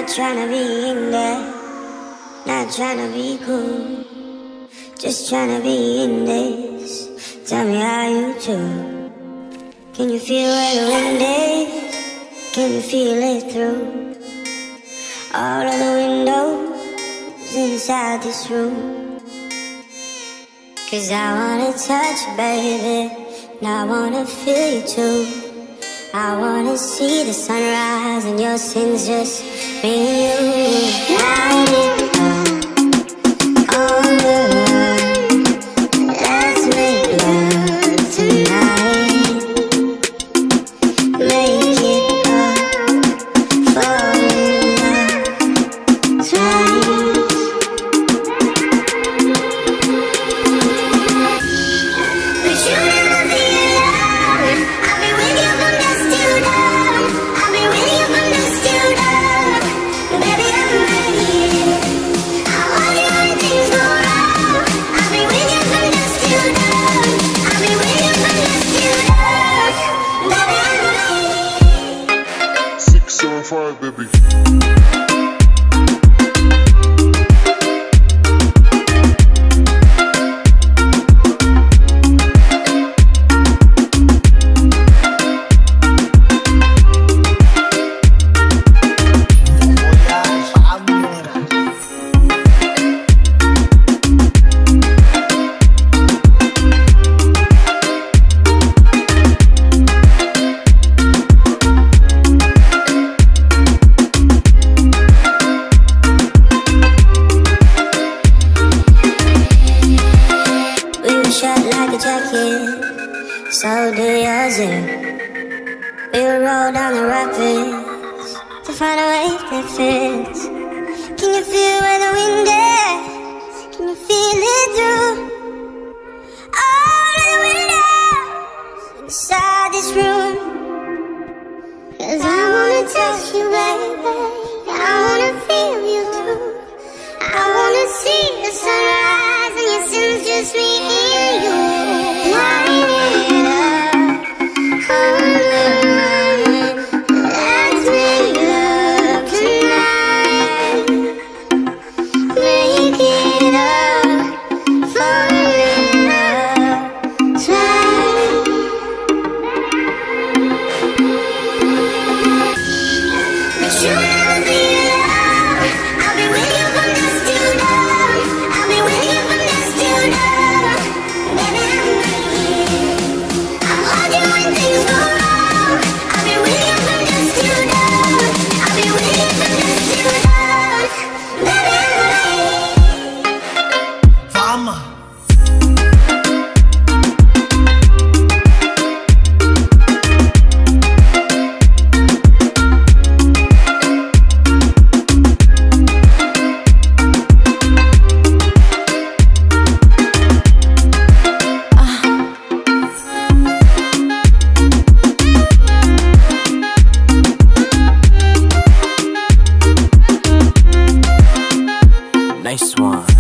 tryna be in there, not tryna be cool, just tryna be in this. Tell me how you do. Can you feel where the wind is? Can you feel it through all of the windows inside this room? 'Cause I wanna touch you, baby, and I wanna feel you too. I wanna see the sunrise and your sins, just me and you. Light it up on the run. Let's make love tonight. Make it up, fall in love twice. But you never be alone. I'll be with you from dusk till dawn. I'll be with you from dusk till dawn. Baby, I'm right here. I'll hold you when things go wrong. I'll be with you from dusk till dawn. I'll be with you from dusk till dawn. Baby, I'm right here. 675, baby. Shut like a jacket, so do yours. We'll roll down the rapids to find a wave that fits. Can you feel where the wind is? Can you feel it through all of the windows inside this room? 'Cause I wanna touch you, baby, I wanna feel you too. I wanna see the sunrise and your sins, just me and you. Light it up on the run. Let's make love tonight. Make it up, fall in love twice. But you never be alone. I'll be with you from dusk till dawn. I'll be with you from dusk till dawn. Baby, I'm right here. I'll hold you when things go wrong. I'll be with you from dusk till dawn. I'll be with you from dusk till dawn. Baby, I'm right here. Fama. Nice one.